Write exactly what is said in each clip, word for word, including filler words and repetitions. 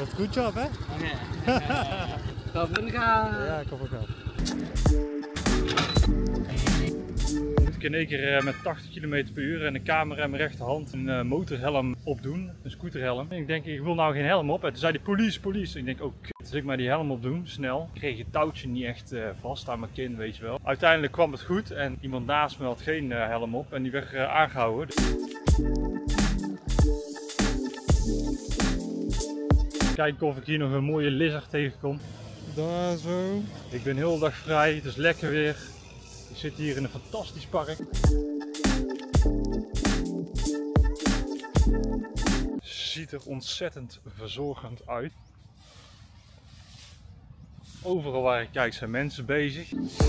But good job, hè? Kom in gaan. Ja, kom op. Moet ik in één keer met tachtig kilometer per uur en een camera in mijn rechterhand een motorhelm opdoen, een scooterhelm. En ik denk, ik wil nou geen helm op. En toen zei die police, police. Ik denk, oh kut, dus ik maar die helm opdoen, snel. Ik kreeg het touwtje niet echt uh, vast aan mijn kin, weet je wel. Uiteindelijk kwam het goed en iemand naast me had geen uh, helm op en die werd uh, aangehouden. Kijken of ik hier nog een mooie lizard tegenkom. Daar zo. Ik ben heel de dag vrij, het is lekker weer. Ik zit hier in een fantastisch park. Ziet er ontzettend verzorgend uit. Overal waar ik kijk zijn mensen bezig.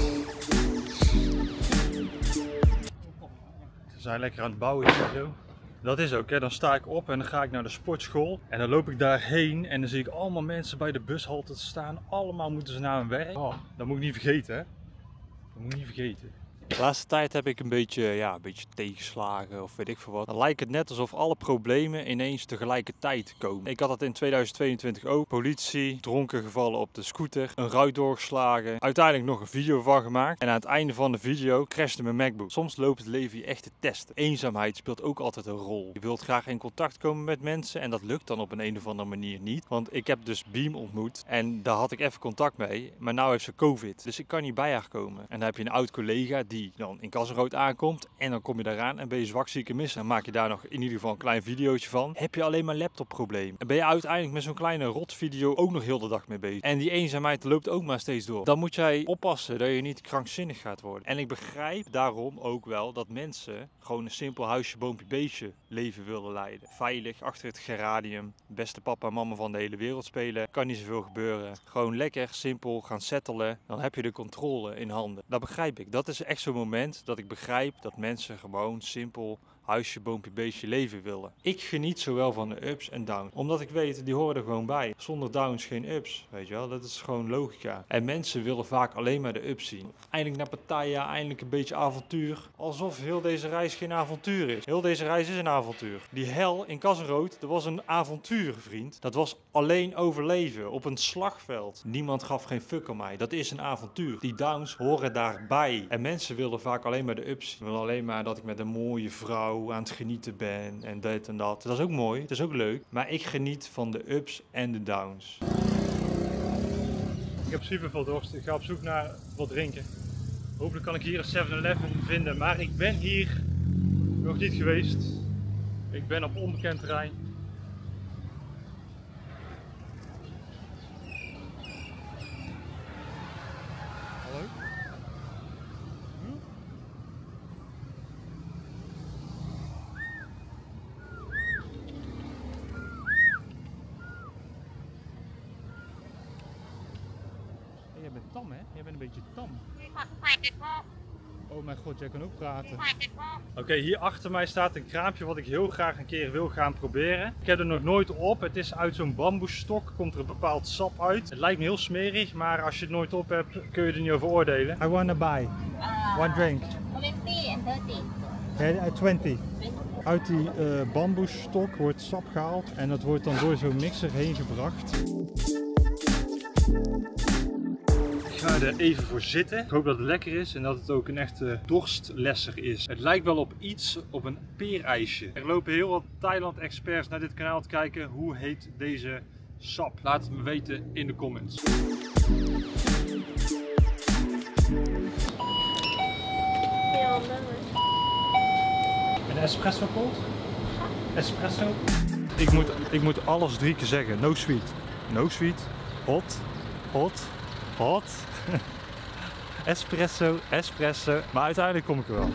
Ze zijn lekker aan het bouwen hier zo. Dat is ook, hè. Dan sta ik op en dan ga ik naar de sportschool. En dan loop ik daarheen en dan zie ik allemaal mensen bij de bushalte staan. Allemaal moeten ze naar hun werk. Oh, dat moet ik niet vergeten, hè. Dat moet ik niet vergeten. De laatste tijd heb ik een beetje, ja, een beetje tegenslagen of weet ik veel wat. Dan lijkt het net alsof alle problemen ineens tegelijkertijd komen. Ik had dat in tweeduizend tweeëntwintig ook. Politie, dronken gevallen op de scooter, een ruit doorgeslagen. Uiteindelijk nog een video van gemaakt. En aan het einde van de video crashte mijn MacBook. Soms loopt het leven je echt te testen. Eenzaamheid speelt ook altijd een rol. Je wilt graag in contact komen met mensen en dat lukt dan op een, een of andere manier niet. Want ik heb dus Beam ontmoet en daar had ik even contact mee. Maar nu heeft ze COVID, dus ik kan niet bij haar komen. En dan heb je een oud collega die die dan in Kassenrood aankomt en dan kom je daaraan en ben je zwak, ziek en mis. Dan maak je daar nog in ieder geval een klein videootje van. Heb je alleen maar laptopprobleem. En ben je uiteindelijk met zo'n kleine rotvideo ook nog heel de dag mee bezig. En die eenzaamheid loopt ook maar steeds door. Dan moet jij oppassen dat je niet krankzinnig gaat worden. En ik begrijp daarom ook wel dat mensen gewoon een simpel huisje, boompje, beestje leven willen leiden. Veilig achter het geranium. Beste papa en mama van de hele wereld spelen. Kan niet zoveel gebeuren. Gewoon lekker, simpel gaan settelen. Dan heb je de controle in handen. Dat begrijp ik. Dat is echt zo'n moment dat ik begrijp dat mensen gewoon simpel huisje, boompje, beestje leven willen. Ik geniet zowel van de ups en downs. Omdat ik weet, die horen er gewoon bij. Zonder downs geen ups, weet je wel. Dat is gewoon logica. En mensen willen vaak alleen maar de ups zien. Eindelijk naar Pattaya, eindelijk een beetje avontuur. Alsof heel deze reis geen avontuur is. Heel deze reis is een avontuur. Die hel in Kassenrood, dat was een avontuur, vriend. Dat was alleen overleven op een slagveld. Niemand gaf geen fuck om mij. Dat is een avontuur. Die downs horen daarbij. En mensen willen vaak alleen maar de ups zien. Ze willen alleen maar dat ik met een mooie vrouw aan het genieten ben en dit en dat. Dat is ook mooi, dat is ook leuk. Maar ik geniet van de ups en de downs. Ik heb super veel dorst. Ik ga op zoek naar wat drinken. Hopelijk kan ik hier een seven eleven vinden. Maar ik ben hier nog niet geweest. Ik ben op onbekend terrein. Hallo? Jij bent tam, hè? Jij bent een beetje tam. Oh mijn god, jij kan ook praten. Oké, okay, hier achter mij staat een kraampje wat ik heel graag een keer wil gaan proberen. Ik heb er nog nooit op. Het is uit zo'n bamboestok, komt er een bepaald sap uit. Het lijkt me heel smerig, maar als je het nooit op hebt, kun je er niet over oordelen. I wanna buy one drink. twenty and thirty. Okay, twenty. Uit die uh, bamboestok wordt sap gehaald en dat wordt dan door zo'n mixer heen gebracht. Ik ga er even voor zitten. Ik hoop dat het lekker is en dat het ook een echte dorstlesser is. Het lijkt wel op iets, op een peerijsje. Er lopen heel wat Thailand-experts naar dit kanaal te kijken. Hoe heet deze sap? Laat het me weten in de comments. Een espresso cold? Espresso? Ik moet, ik moet alles drie keer zeggen. No sweet. No sweet. Hot. Hot. Hot. Espresso, espresso. Maar uiteindelijk kom ik er wel.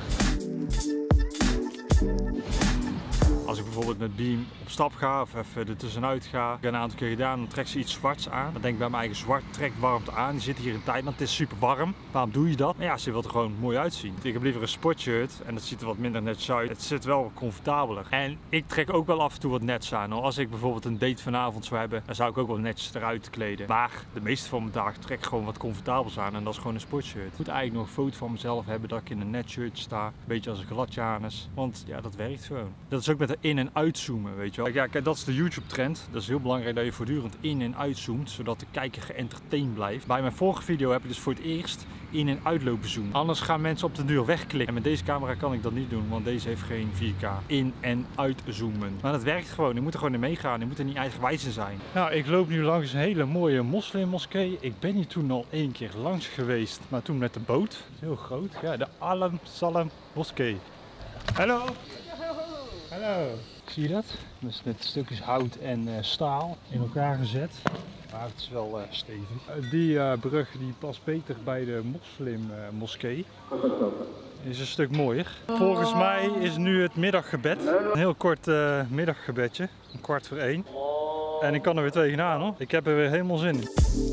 Als ik bijvoorbeeld met Beam op stap ga of even er tussenuit ga, ik heb een aantal keer gedaan, dan trekt ze iets zwarts aan. Dan denk ik bij mijn eigen zwart, trekt warmte aan. Je zit hier in Thailand, het is super warm. Waarom doe je dat? Nou ja, ze wil er gewoon mooi uitzien. Ik heb liever een sportshirt en dat ziet er wat minder netjes uit. Het zit wel comfortabeler. En ik trek ook wel af en toe wat nets aan. Als ik bijvoorbeeld een date vanavond zou hebben, dan zou ik ook wel netjes eruit kleden. Maar de meeste van mijn dagen trek ik gewoon wat comfortabels aan en dat is gewoon een sportshirt. Ik moet eigenlijk nog een foto van mezelf hebben dat ik in een net shirtje sta. Een beetje als een gladjanus. Want ja, dat werkt gewoon. Dat is ook met de in- en uitzoomen, weet je wel. Ja, kijk, dat is de YouTube trend. Dat is heel belangrijk dat je voortdurend in en uitzoomt, zodat de kijker geëntertained blijft. Bij mijn vorige video heb ik dus voor het eerst in en uitlopen zoomen. Anders gaan mensen op de duur wegklikken. En met deze camera kan ik dat niet doen, want deze heeft geen vier K. In en uitzoomen. Maar dat werkt gewoon. Je moet er gewoon in meegaan. Je moet er niet eigenwijs in zijn. Nou, ik loop nu langs een hele mooie moslimmoskee. Ik ben hier toen al één keer langs geweest, maar toen met de boot. Dat is heel groot. Ja, de Alam Salam Moskee. Hallo. Hallo. Zie je dat? Dus met stukjes hout en uh, staal in elkaar gezet. Maar het is wel uh, stevig. Uh, die uh, brug die past beter bij de moslimmoskee. Uh, is een stuk mooier. Volgens mij is nu het middaggebed. Een heel kort uh, middaggebedje. Een kwart voor één. En ik kan er weer tegenaan hoor. Ik heb er weer helemaal zin in.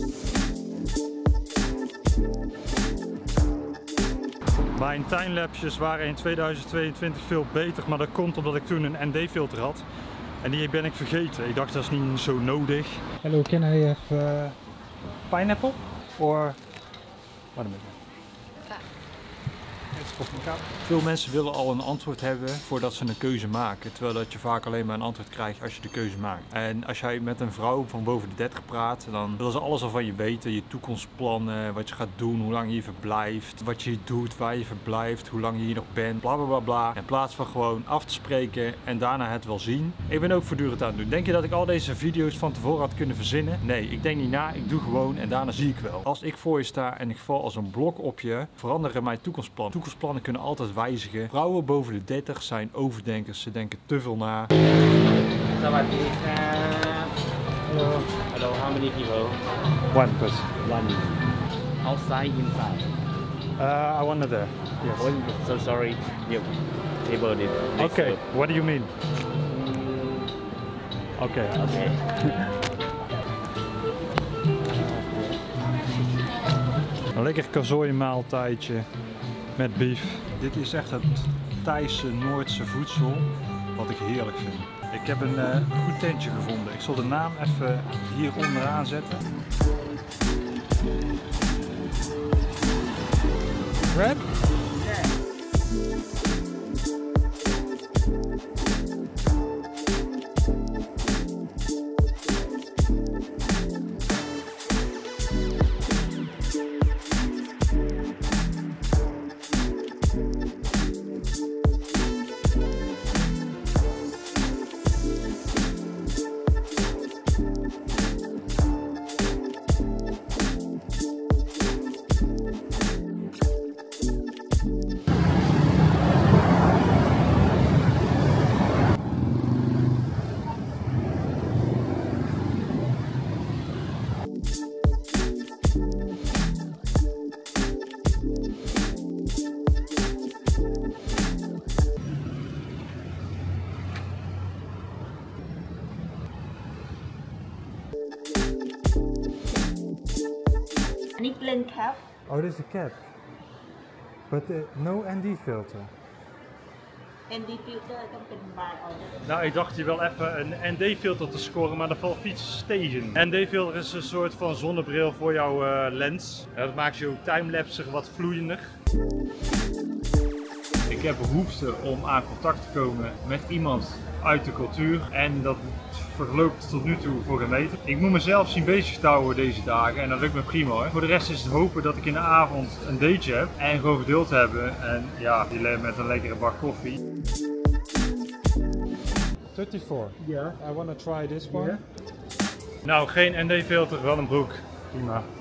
Mijn timelapses waren in tweeduizend tweeëntwintig veel beter, maar dat komt omdat ik toen een N D-filter had. En die ben ik vergeten. Ik dacht dat is niet zo nodig. Hello, can I have uh, pineapple? Or... Wait a minute. Veel mensen willen al een antwoord hebben voordat ze een keuze maken. Terwijl dat je vaak alleen maar een antwoord krijgt als je de keuze maakt. En als jij met een vrouw van boven de dertig praat, dan willen ze alles al van je weten. Je toekomstplannen, wat je gaat doen, hoe lang je hier verblijft, wat je hier doet, waar je verblijft, hoe lang je hier nog bent, bla bla bla bla. In plaats van gewoon af te spreken en daarna het wel zien. Ik ben ook voortdurend aan het doen. Denk je dat ik al deze video's van tevoren had kunnen verzinnen? Nee, ik denk niet na, ik doe gewoon en daarna zie ik wel. Als ik voor je sta en ik val als een blok op je, veranderen mijn toekomstplannen. Toekomstplannen kunnen altijd wijzigen. Vrouwen boven de dertig zijn overdenkers. Ze denken te veel na. Hello. Hello, how many people? One person. One. Outside, inside. Uh, I wanted there. Yes. Oh, so sorry. Yep. Table it. Okay. What do you mean? Okay. Okay. Een lekker kazooie maaltijdje met beef. Dit is echt het Thaise Noordse voedsel wat ik heerlijk vind. Ik heb een uh, goed tentje gevonden. Ik zal de naam even hier onderaan zetten. Red? Nickel cap. Oh, this is a cap. But uh, no N D filter. N D filter ต้องเป็น by order. Nou, ik dacht hier wel even een N D filter te scoren, maar daar valt iets tegen. N D filter is een soort van zonnebril voor jouw uh, lens. Ja, dat maakt je timelapse wat vloeiender. Ik heb behoefte om aan contact te komen met iemand uit de cultuur en dat verloopt tot nu toe voor geen meter. Ik moet mezelf zien bezig te houden deze dagen en dat lukt me prima hoor. Voor de rest is het hopen dat ik in de avond een dateje heb en gewoon geduld hebben en ja, die leven met een lekkere bak koffie. thirty-four. Yeah. I want to try this one. Yeah. Nou, geen N D filter, wel een broek. Prima.